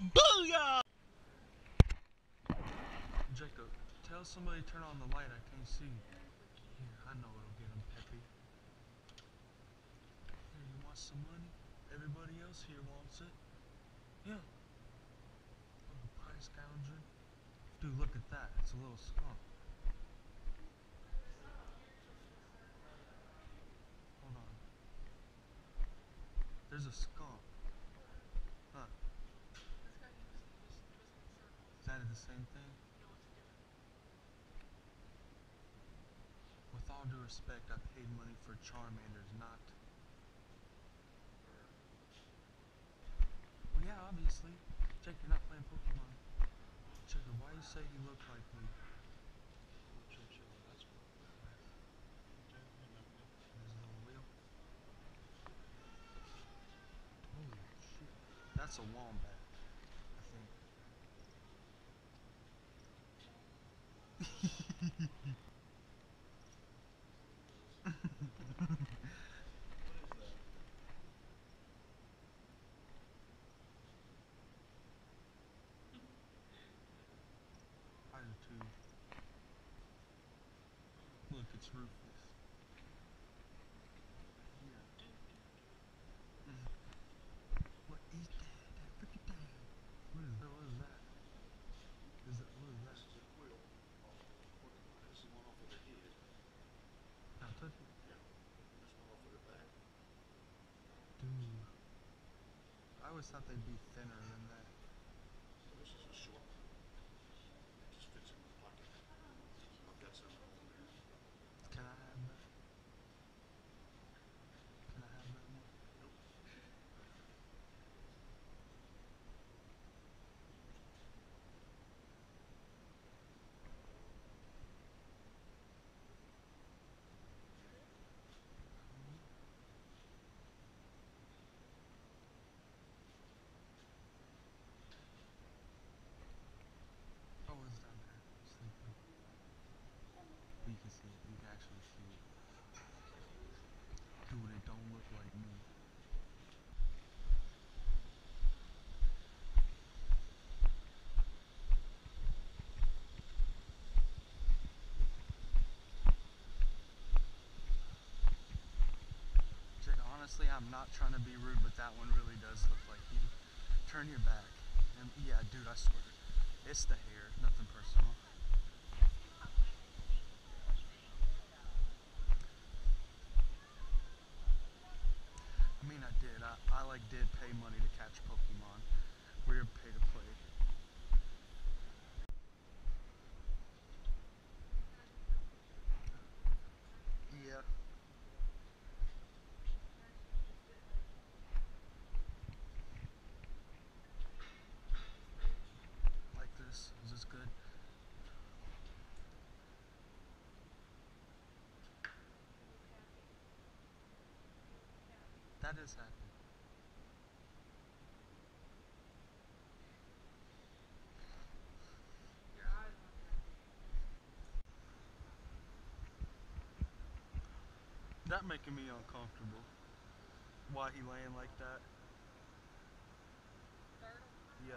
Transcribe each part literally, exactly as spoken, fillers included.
Booyah! Jacob, tell somebody to turn on the light. I can't see. Here, I know it'll get them peppy. Here, you want some money? Everybody else here wants it. Yeah. Little pie scounger. Dude, look at that. It's a little skunk. Hold on. There's a skunk. Huh. Is that the same thing? With all due respect, I paid money for Charmanders, not... Well, yeah, obviously. Jake, you're not playing Pokemon. Jacob, why you say he looked like me? There's a little wheel. Holy shit. That's a wombat, I think. I do too. Look, it's Rufus. Yeah. Mm. What is that? That freaking thing. What is that? What is that? Is that what is that? This is a quill. This is one off of the head. Now touch it. Yeah. There's one off of the back. Dude. I always thought they'd be thinner than that. So this is a short one. It just fits in my pocket. I've got some over there. Can I have that? Can I have that one? Nope. Oh, it's down there. Sleeping. You can see it. You can actually see it. Dude, it don't look like me. Jake, honestly, I'm not trying to be rude, but that one really does look like you. Turn your back. And yeah, dude, I swear. It's the hair. Nothing personal. I mean, I did. I, I like did pay money to catch Pokemon. We're pay to play. Yeah. Like this. Is this good? That is happy. That making me uncomfortable. Why he laying like that? Yeah.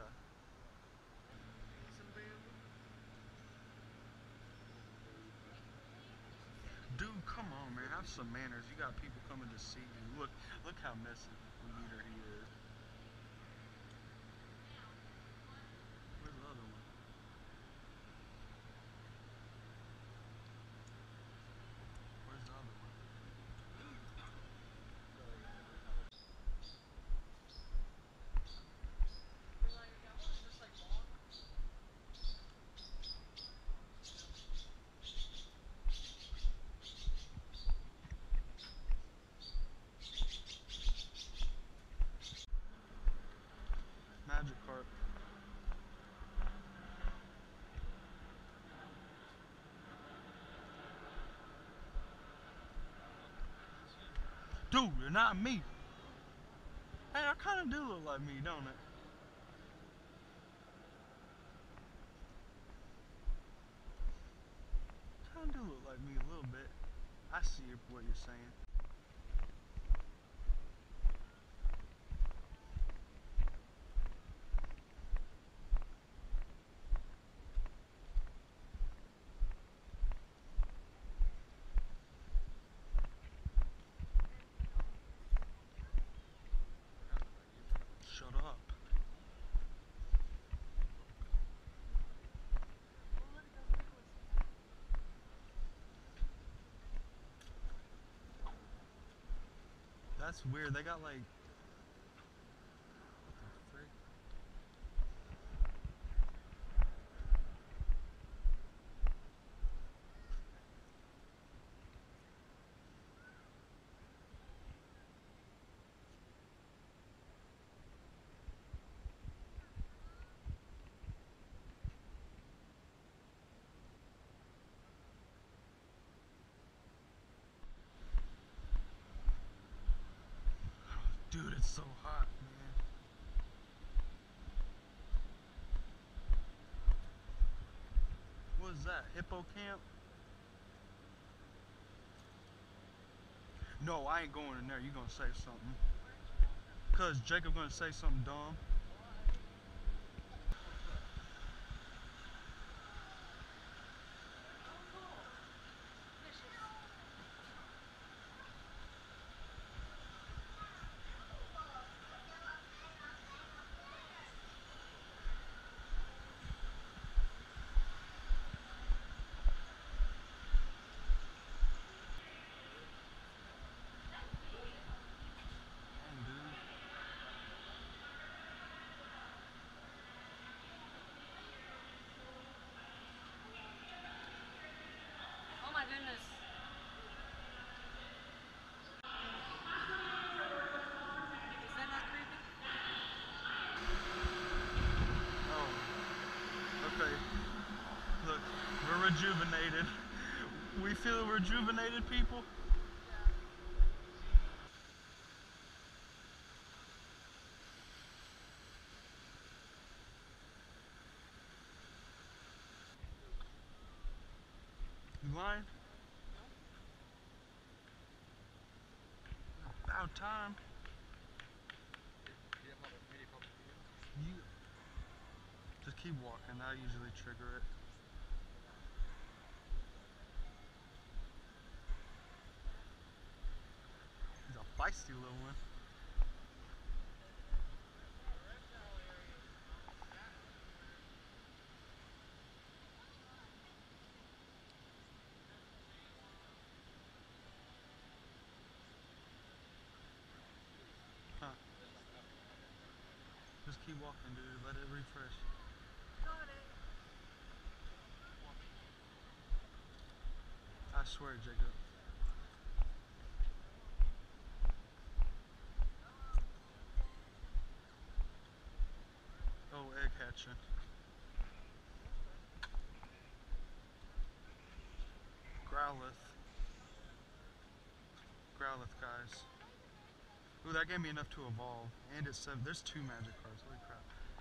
Dude, come on, man. Have some manners. You got people coming to see you. Look, look how messy leader he is. Where's the other one? Where's the other one? Magikarp. Dude, you're not me. Hey, I kind of do look like me, don't it? Kind of do look like me a little bit. I see what you're saying. That's weird. They got like, what the frick? Dude, it's so hot, man. What is that? Hippo camp? No, I ain't going in there. You gonna say something? Cause Jacob gonna say something dumb. Dang, dude. Oh my goodness. Is that not creepy? Oh, okay. Look, we're rejuvenated. We feel rejuvenated, people. You lying? About time. You just keep walking. I usually trigger it. He's a feisty little one. Huh. Just keep walking, dude. Let it refresh. Got it. I swear, Jacob. Oh, egg hatching. Growlithe. Growlithe, guys. Ooh, that gave me enough to evolve. And it's seven. There's two magic cards. Holy crap.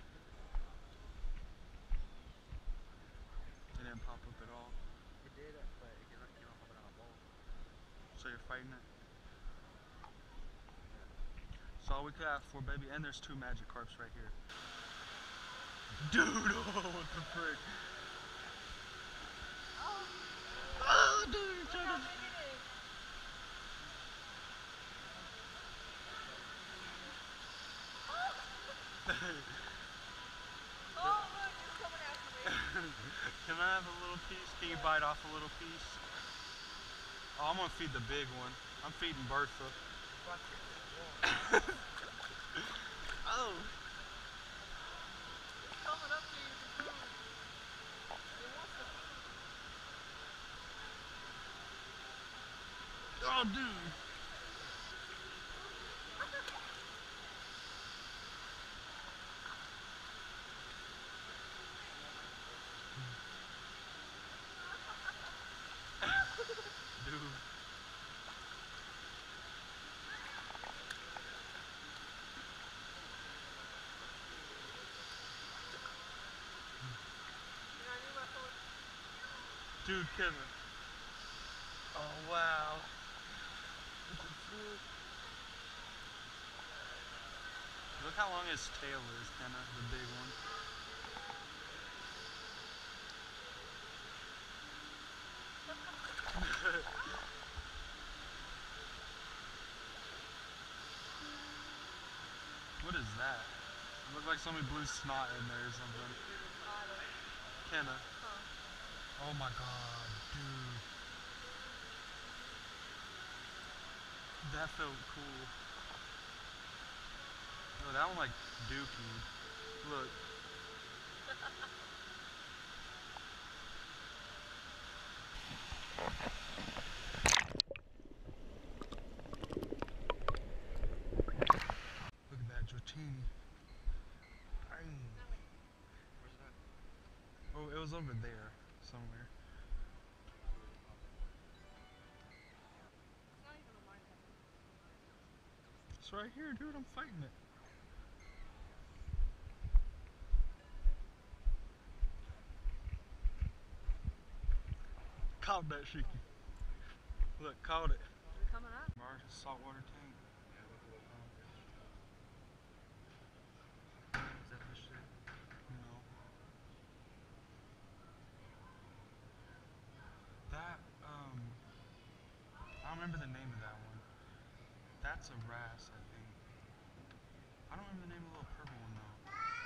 It didn't pop up at all. It did, but it came came up on a ball. So you're fighting it? That's all we could ask for, baby. And there's two magic carps right here. Dude, oh, what the frick? Oh, dude, you're trying to... Oh, look, it's coming after me. Can I have a little piece? Can you bite off a little piece? Oh, I'm gonna feed the big one. I'm feeding Bertha. Oh. It's coming up to you for food. It wants the food. Oh, dude. Dude. Dude, Kevin. Oh, wow. Look how long his tail is, kinda, the big one. What is that? It looked like somebody blew snot in there or something. Kenna. Huh. Oh my god, dude. That felt cool. Oh, that one like dookie. Look. Look at that Dratini. Dang. Where's it at? Oh, it was over there somewhere. It's not even a mine head. It's right here, dude. I'm fighting it. Caught that Shiki. Look, caught it. Is it coming up? Marsh saltwater tank. Yeah, look at the um, is that fish there? No. That, um, I don't remember the name of that one. That's a wrasse, I think. I don't remember the name of the little purple one, though.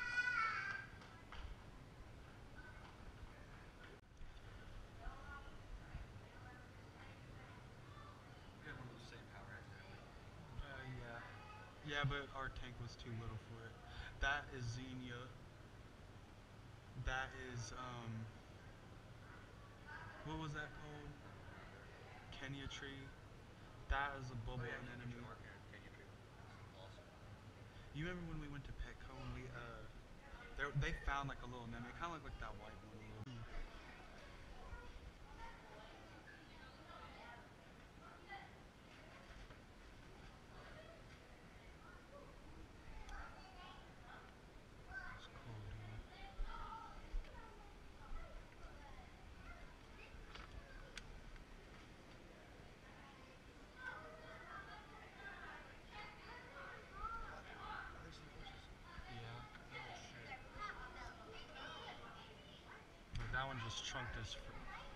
We have one of those same power actors. Uh, yeah. Yeah, but our tank was too little for it. That is Xenia. That is, um, what was that called? Kenya tree. That is a bubble Oh yeah, can anemone. you mark here? Can you treat? Awesome. You remember when we went to Petco and we, uh, they- they found like a little anemone. It kind of looked like that white one a little. That's cool, dude. Are they some fishes? Yeah. Oh shit. But that one just trunked his fruit.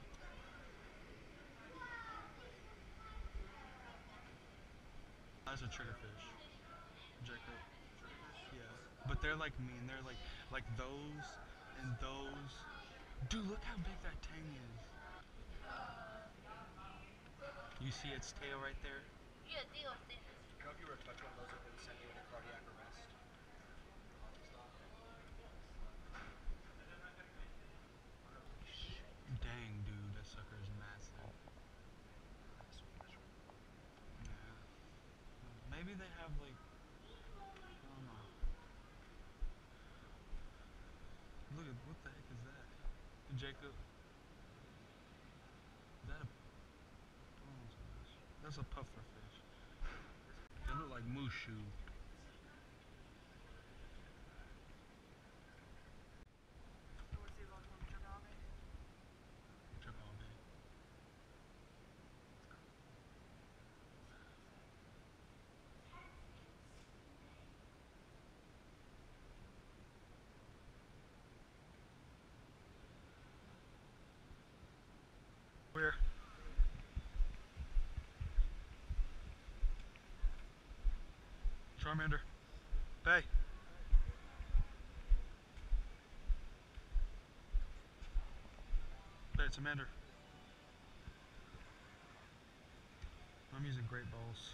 That's a triggerfish. Jacob. Triggerfish? Yeah. But they're like mean. They're like like those and those. Dude, look how big that tang is. You see its tail right there? Yeah, deal with it. You know if you were to touch one of those, it would send you into cardiac arrest. Heart stop. Holy shit. Dang, dude, that sucker is massive. That's sweet shrimp. Yeah. Maybe they have like I don't know. Look at what the heck is that? Jacob. Is that a oh, that's a puffer fish. They look like mushu. So what's the about one jug of it? Took all day. Where? Charmander. Hey. Hey, it's Amander. I'm using great balls.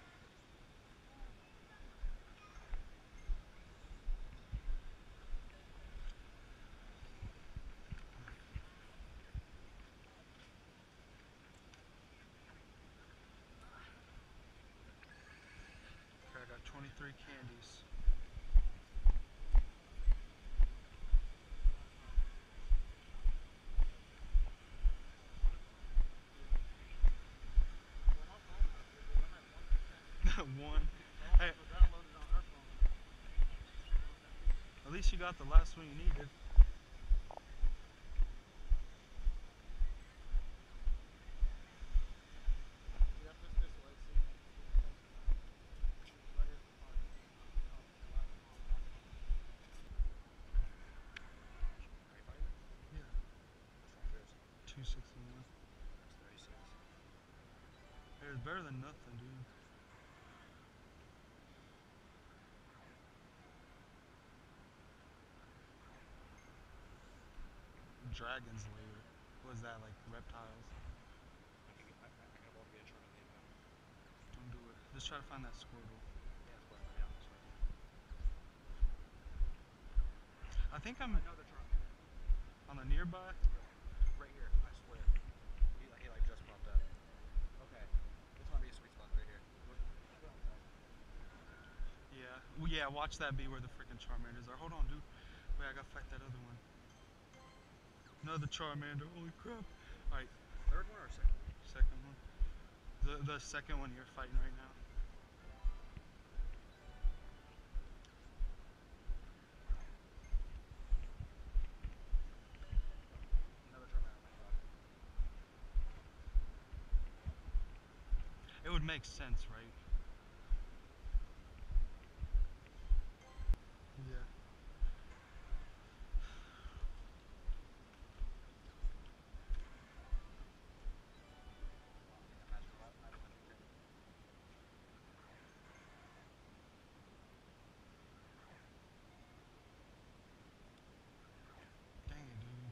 Okay, I got twenty-three candies. Well, my phone is good, dude. I'm at one percent. One. My phone Hey, was downloaded on her phone. at least you got the last one you needed. Yeah, fish this way. See, see the tank. Right here. Oh, oh, the last one. Last one. Are you fighting it? Yeah. Which one's yours? two sixty-one. That's thirty-six. Hey, it's better than nothing, dude. Dragon's lair. What is that, like reptiles? I can get. I, I can evolve to be a Charmander now. Don't do it. Just try to find that squirtle. Yeah, that's what I'm on this right. I think I'm Another Charmander. on the nearby. Right here, I swear. He, he like just popped up. Okay, this might be a sweet spot right here. Look, go outside. Yeah, well, yeah. Watch that be where the freaking Charmanders are. Hold on, dude. Wait, I gotta fight that other one. Another Charmander. Holy crap! All right, Third one or second? second one. The the second one you're fighting right now. Another Charmander, my god. It would make sense, right? Yeah. Imagine what I went to ten. Dang it, dude.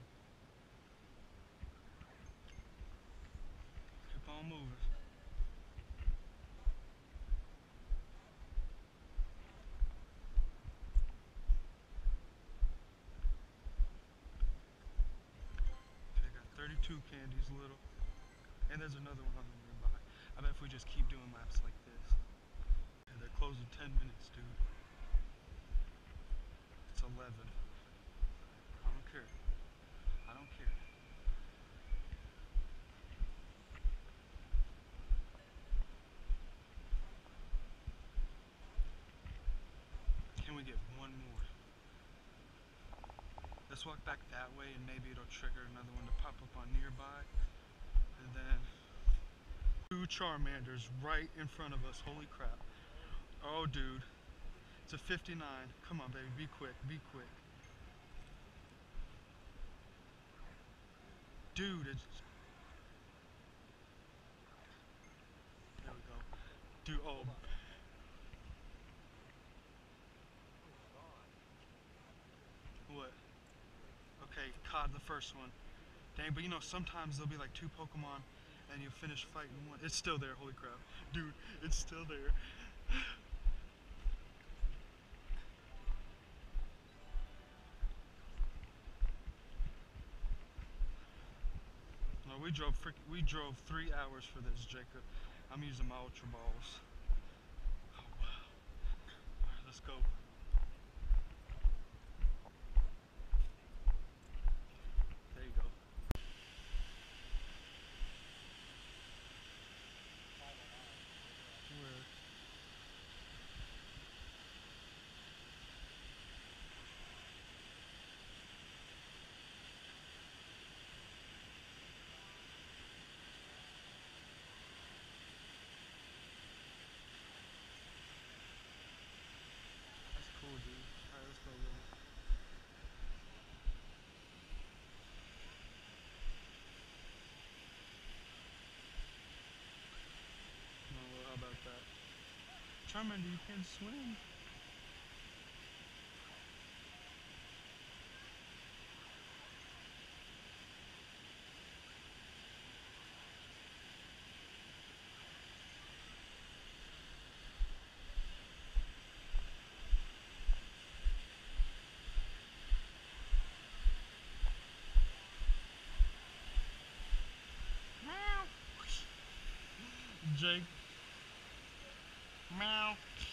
Keep on moving. Okay, got thirty-two candies, little. And there's another one on the nearby. I bet if we just keep doing laps like this. Yeah, they're closing ten minutes, dude. It's eleven. I don't care. I don't care. Can we get one more? Let's walk back that way and maybe it'll trigger another one to pop up on nearby. And then two Charmanders right in front of us. Holy crap. Oh, dude. It's a fifty-nine. Come on, baby. Be quick. Be quick. Dude, it's... There we go. Dude, oh. What? Okay, caught the first one. Dang, but you know, sometimes there'll be like two Pokemon and you finish fighting one. It's still there, holy crap. Dude, it's still there. No, we drove frick we drove three hours for this, Jacob. I'm using my Ultra Balls. Oh, wow. Alright, let's go. There you go. Where? That's cool, dude. Alright, let's go, Lily. No, well, how about that? Charmander, you can swim. Jake. Meow.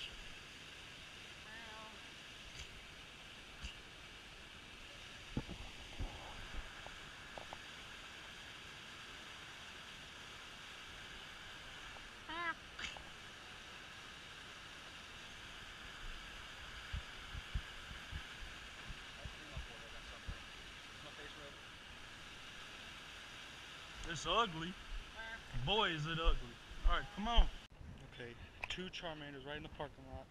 It's ugly. Boy, is it ugly. Alright, come on. Okay, two Charmanders right in the parking lot.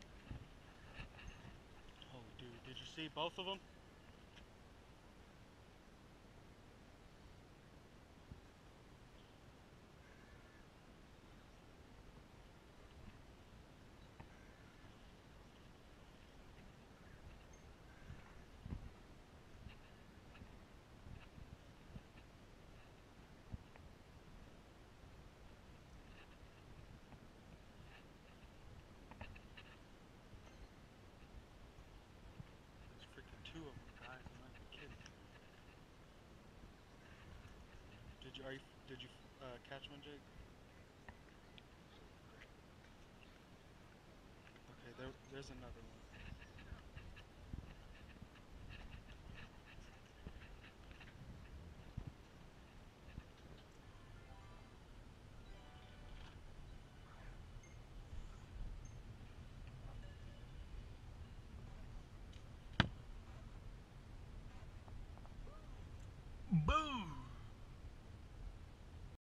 Oh, dude, did you see both of them? There's freaking two of you, are you, did you uh, catch one, Jake? Okay, there, there's another one. Boom!